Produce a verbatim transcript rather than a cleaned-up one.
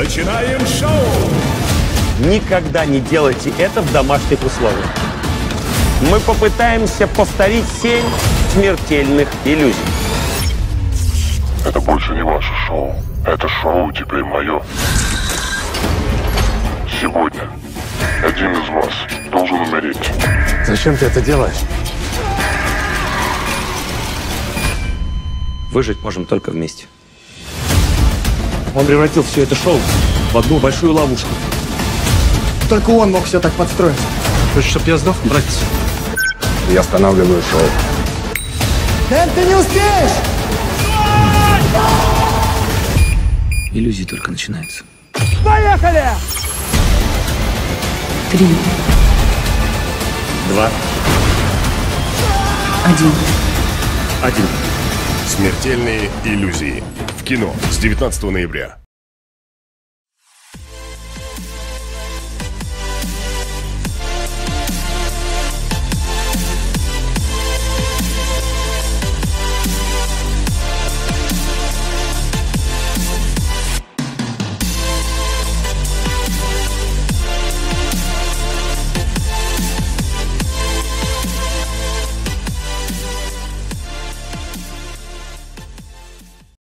Начинаем шоу! Никогда не делайте это в домашних условиях. Мы попытаемся повторить семь смертельных иллюзий. Это больше не ваше шоу. Это шоу теперь мое. Сегодня один из вас должен умереть. Зачем ты это делаешь? Выжить можем только вместе. Он превратил все это шоу в одну большую ловушку. Только он мог все так подстроить. Хочешь, чтобы я сдох, братец? Я останавливаю шоу. Дэн, ты не успеешь! Иллюзии только начинаются. Поехали! Три, Два. один. Один. Смертельные иллюзии. В кино с девятнадцатого ноября.